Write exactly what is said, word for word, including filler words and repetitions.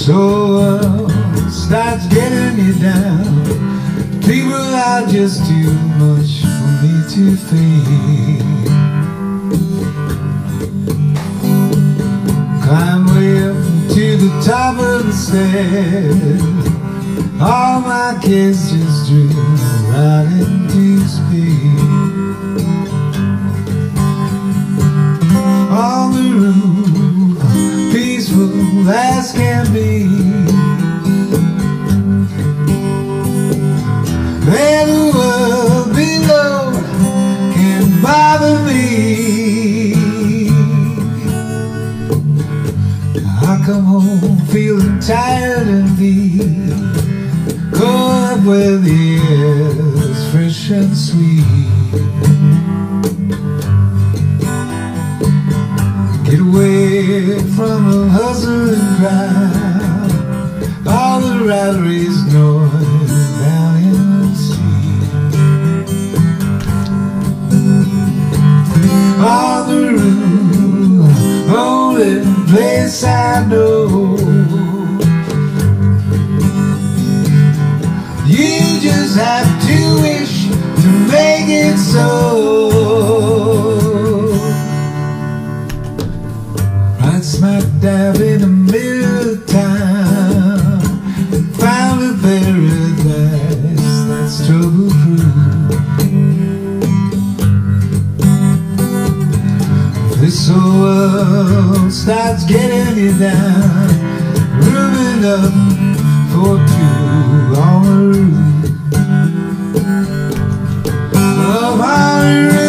whole world starts getting you down. People are just too much for me to face. Climb way up to the top of the stairs. All my kids just drift right into space. On the roof, peaceful as can be. And the world below can't bother me. I come home feeling tired and deep, going up where the air's fresh and sweet. Get away from the hustle and grind, all the rat race noise down in the sea. All the room, only place I know. You just have to wish to make it so. Right smack dab in the middle of town, found a paradise that's trouble-proof. This whole world starts getting you down, rooming up for two on the roof. Love, how